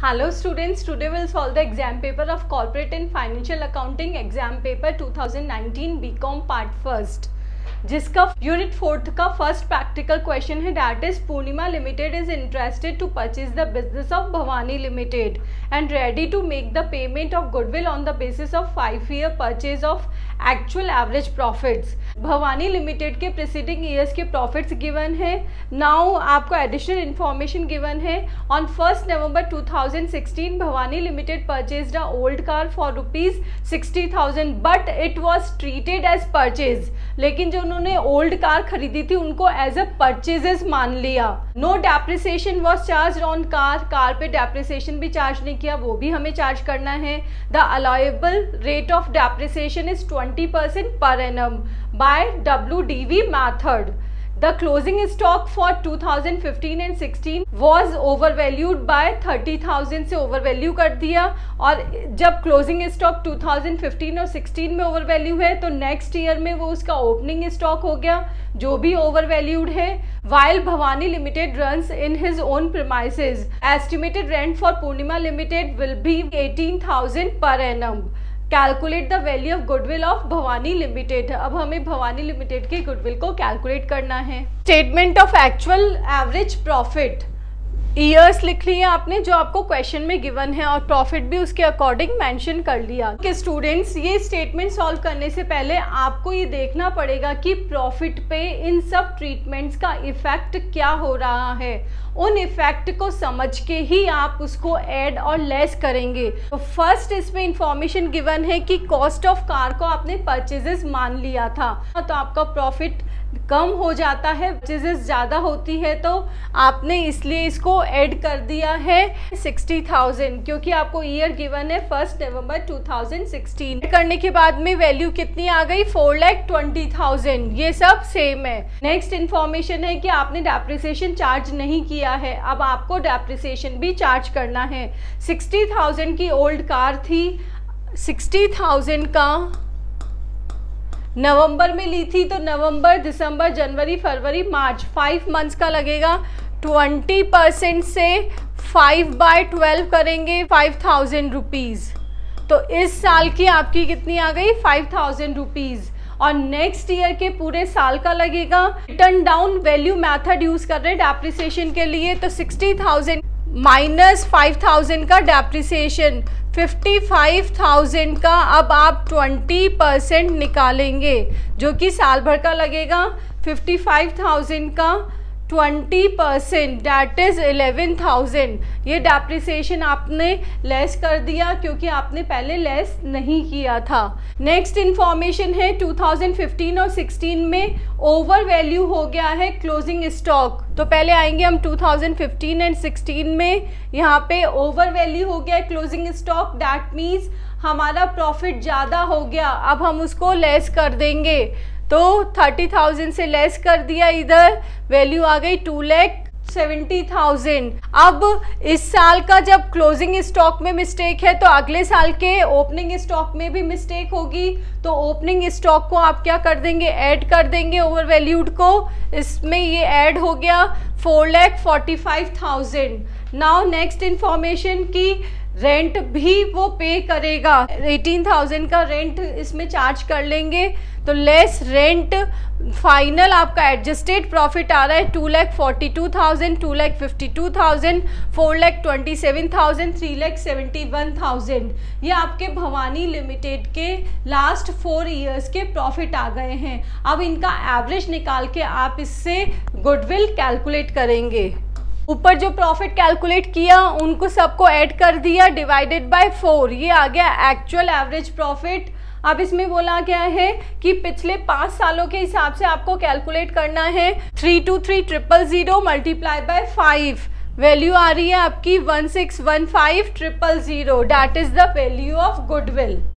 Hello students, today we'll solve the exam paper of Corporate and Financial Accounting exam paper 2019 BCom part first, जिसका unit 4th का first practical question है that is Purnima limited is interested to purchase the business of Bhavani limited and ready to make the payment of goodwill on the basis of 5-year purchase of actual average profits. Bhavani limited के preceding years के profits given है। Now आपको additional information given है। On 1st November 2016 Bhavani limited purchased a old car for ₹60,000 but it was treated as purchase. लेकिन जो उन्होंने old car खरीदी थी उनको एज अ परचेजेस मान लिया। No depreciation was charge on car पे डेप्रिसिएशन भी चार्ज नहीं किया, वो भी हमें चार्ज करना है। The allowable rate of depreciation is 20% per annum by WDV method. The closing stock for 2015 and 16 was overvalued by 30,000 से overvalue कर दिया, और जब closing stock 2015 और 16 में overvalue है तो next year में वो उसका opening stock हो गया जो भी overvalued है। While Bhavani Limited runs in his own premises, estimated rent for Purnima Limited will be 18,000 per annum. Calculate the value of goodwill of Bhavani limited. अब हमें भवानी लिमिटेड के गुडविल को कैलकुलेट करना है। Statement of actual average profit, years लिख लिया आपने जो आपको क्वेश्चन में गिवन है, और प्रॉफिट भी उसके अकॉर्डिंग मेंशन कर लिया। कि स्टूडेंट्स ये स्टेटमेंट सॉल्व करने से पहले आपको ये देखना पड़ेगा कि प्रॉफिट पे इन सब ट्रीटमेंट्स का इफेक्ट क्या हो रहा है। उन इफेक्ट को समझ के ही आप उसको ऐड और लेस करेंगे। तो फर्स्ट इसमें इंफॉर्मेशन गिवन है कि कॉस्ट ऑफ कार को आपने परचेजेस मान लिया था, तो आपका प्रॉफिट कम हो जाता है। परचेजेस ज़्यादा होती है तो आपने इसलिए इसको ऐड कर दिया है 60,000, क्योंकि आपको ईयर गिवन है 1 नवंबर 2016। करने के बाद में वैल्यू कितनी आ गई 4,20,000। ये सब सेम है। नेक्स्ट इन्फॉर्मेशन है कि आपने डेप्रिसिएशन चार्ज नहीं किया है, अब आपको डेप्रिसिएशन भी चार्ज करना है। 60,000 की ओल्ड कार थी, 60,000 का नवंबर में ली थी, तो नवंबर, दिसंबर, जनवरी, फरवरी, मार्च 5 मंथ्स का लगेगा। 20% से 5/12 करेंगे 5,000 रुपीज़। तो इस साल की आपकी कितनी आ गई 5,000 रुपीज़, और नेक्स्ट ईयर के पूरे साल का लगेगा। Written down value method use कर रहे हैं डेप्रिसिएशन के लिए, तो 60,000 माइनस 5,000 का डेप्रिसिएशन 55,000 का अब आप 20% निकालेंगे जो कि साल भर का लगेगा। 55,000 का 20% दैट इज 11,000। ये डेप्रिसिएशन आपने लेस कर दिया क्योंकि आपने पहले लेस नहीं किया था। नेक्स्ट इन्फॉर्मेशन है 2015 और 16 में ओवर वैल्यू हो गया है क्लोजिंग स्टॉक। तो पहले आएंगे हम 2015 एंड 16 में, यहाँ पे ओवर वैल्यू हो गया है क्लोजिंग स्टॉक, दैट मीन्स हमारा प्रॉफिट ज़्यादा हो गया। अब हम उसको लेस कर देंगे, तो 30,000 से लेस कर दिया, इधर वैल्यू आ गई 2,70,000। अब इस साल का जब क्लोजिंग स्टॉक में मिस्टेक है तो अगले साल के ओपनिंग स्टॉक में भी मिस्टेक होगी, तो ओपनिंग स्टॉक को आप क्या कर देंगे ऐड कर देंगे ओवर वैल्यूड को। इसमें ये ऐड हो गया 4,45,000। नाउ नेक्स्ट इन्फॉर्मेशन की रेंट भी वो पे करेगा, 18,000 का रेंट इसमें चार्ज कर लेंगे, तो लेस रेंट फाइनल आपका एडजस्टेड प्रॉफिट आ रहा है 2,42,000, 2,52,000, 4,27,000, 3,71,000। ये आपके भवानी लिमिटेड के लास्ट 4 ईयर्स के प्रॉफिट आ गए हैं। अब इनका एवरेज निकाल के आप इससे गुडविल कैलकुलेट करेंगे। ऊपर जो प्रॉफिट कैलकुलेट किया उनको सबको ऐड कर दिया, डिवाइडेड बाय 4, ये आ गया एक्चुअल एवरेज प्रॉफिट। अब इसमें बोला गया है कि पिछले 5 सालों के हिसाब से आपको कैलकुलेट करना है। 323,000 मल्टीप्लाई बाय 5, वैल्यू आ रही है आपकी 1615,000, that is the value of goodwill.